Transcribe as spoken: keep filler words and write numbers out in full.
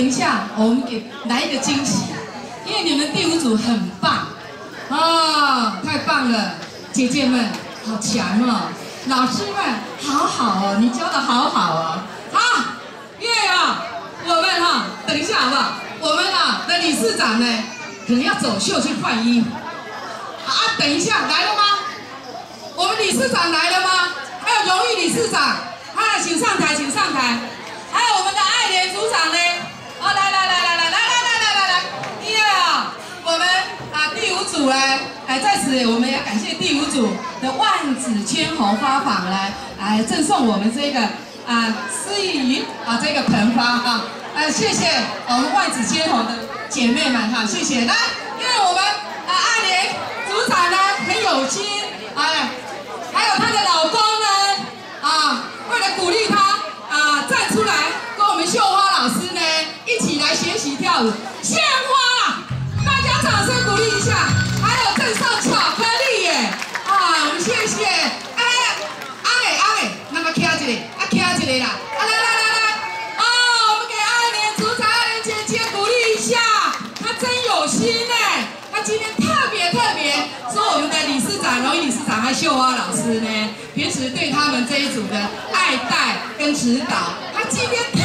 等一下我们给来一个惊喜，因为你们第五组很棒啊，太棒了，姐姐们好强哦，老师们好好哦，你教的好好哦。好，因为啊，我们哈、啊，等一下好不好？我们啊的理事长呢，可能要走秀去换衣服。啊，等一下来了吗？我们理事长来了吗？还有荣誉理事长，啊，请上台，请上台。还有我们的爱莲组长呢？啊，来来来来来来来来来来来，因为啊，我们啊第五组呢，哎，在此我们也感谢第五组的万紫千红花坊来来赠送我们这个啊司仪啊这个盆花啊，呃谢谢我们万紫千红的姐妹们哈，谢谢。来，因为我们啊爱莲组长呢很有心，哎，还有她的老公呢啊，为了鼓励她啊站出来跟我们绣花老师呢一起来学习跳舞献花，大家掌声鼓励一下。还有赠送巧克力耶，啊，我们谢谢。哎，阿美阿美，那么卡一个，啊卡一个啦，啊来来来来，啊，我们给爱莲组长、爱莲姐姐鼓励一下，她真有心呢。她今天特别特别说我们的理事长、荣誉理事长和绣花老师呢，平时对他们这一组的爱戴跟指导，她今天。